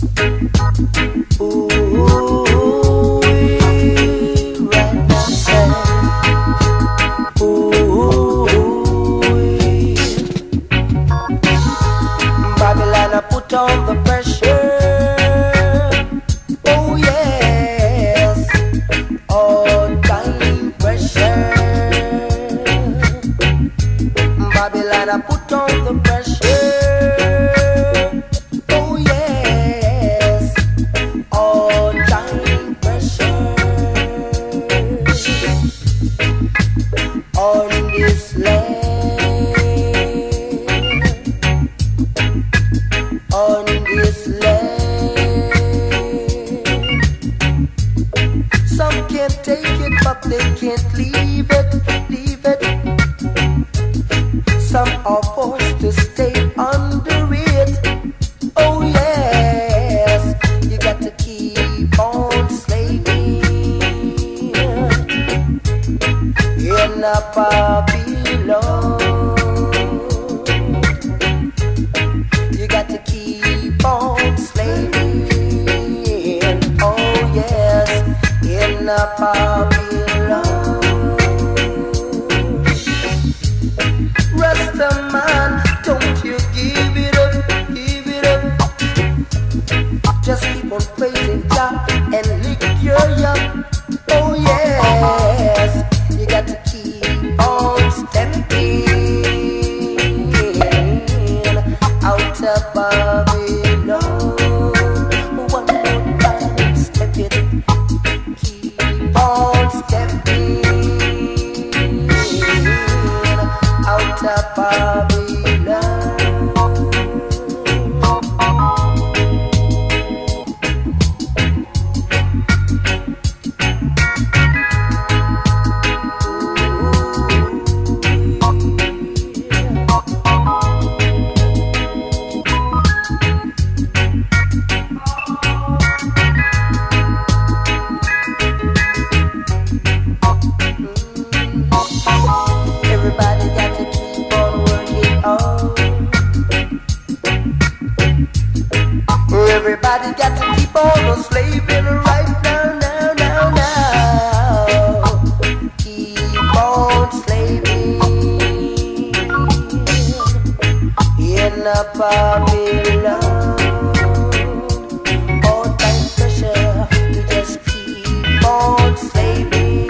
Babylon, I put on the pressure. Oh yes, all time pressure. Babylon, I put on the pressure. Oh yes, all time pressure. On this land. On this land, some can't take it, but they can't leave it, leave it. Some are forced to stay under it. Oh yes, you got to keep on slaving in a Babylon. You got to keep on slaving. Oh yes, in a Babylon. Rasta man, don't you give it up, give it up. Just keep on praising God and lick your yuck. Oh yes, you got to keep on stepping out of Babylon. One more time, step it. Keep on stepping out of Babylon. Everybody got to keep on working on. Everybody got to keep on slaving right now, now, now, now. Keep on slaving in a Babylon. All time pressure, you just keep on slaving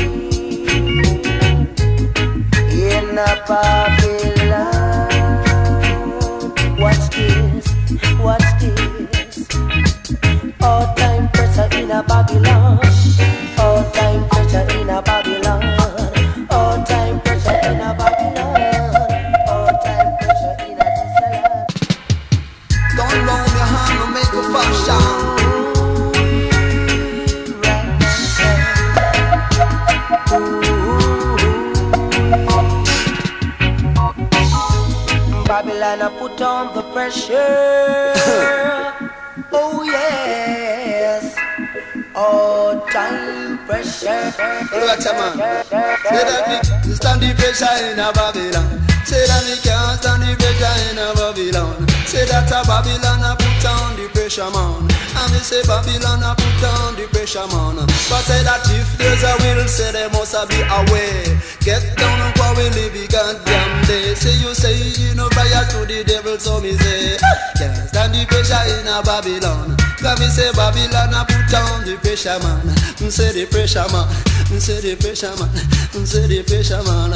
in a Babylon. Watch this, watch this. All time pressure in a Babylon. All time pressure in a Babylon. All time pressure in a Babylon. All time pressure in a this land. Don't loan your hand to make a fashion. Babylon, I put on the pressure. Oh yes, all time pressure. Watch a man. Say that me stand the pressure in a Babylon. Say that me can't stand the pressure in a Babylon. Say that a Babylon I put on the pressure man. And me say Babylon I put on the pressure man. But say that if there's a will, say there must be a way. Get down and we live the goddamn day. Say you no prayer to the devil, so me say can't stand the pressure in a Babylon. Cause me say Babylon I put on the pressure man. Me say the pressure man. Me say the pressure man. Me say the pressure man.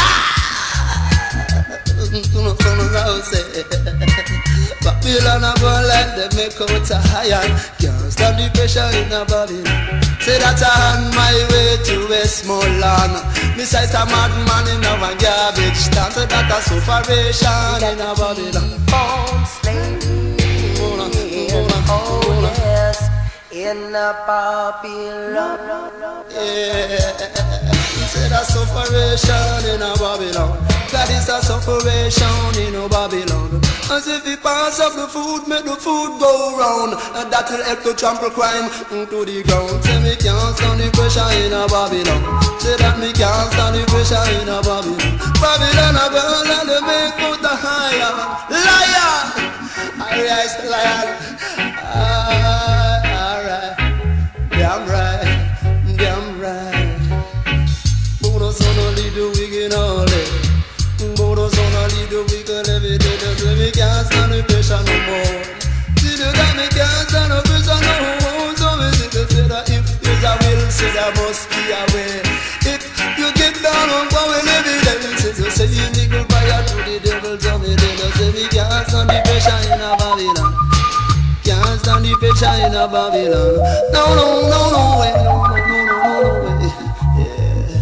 Babylon a go like them make out a iron. Can't stand the pressure in a Babylon. Say that I on my way to Westmoreland. Me sight a madman in a garbage stand. Say that a sufferation in a Babylon. Born slaving. Oh yes, in a Babylon. Yeah. Say that sufferation in a Babylon. That is a sufferation in a Babylon. As if it pass up the food, make the food go round. And that will help to trample crime into the ground. Say me can't stand the pressure in a Babylon. Say that me can't stand the pressure in a Babylon. Babylon a girl and they make out the higher. Liar! I rise the lion. Alright, damn right. Bodo sono lead the wicked all day. Bodo sono lead the wicked every day. Just let me can't stand the pressure no more. See the guy me can't stand the pressure no more. So me say that if there's a will, say there must be a way. If you get down on going every day, say you nickel fire to the devil, so me say me can't stand the pressure in a Babylon. Can't stand the pressure in a Babylon. No way, no way. Yeah.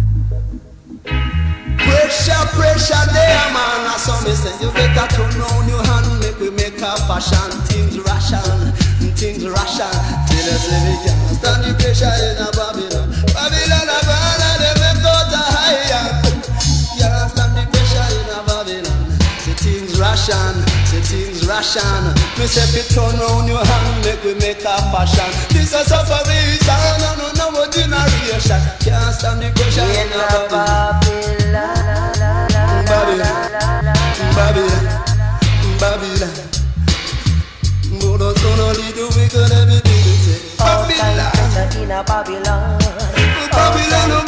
Pressure there, man. I saw me say you better turn on your hand, make a fashion. Things ration. Till I say me can't stand the pressure in a Babylon. Babylon, they make out a higher. Can't stand the pressure in a Babylon. Say things ration. Me say fi turn on your hand, make a fashion. This is a reason, no generation. Can't stand the pressure in a Babylon. Bodo sono little wicked every day. Babylon. In a Babylon. Babylon.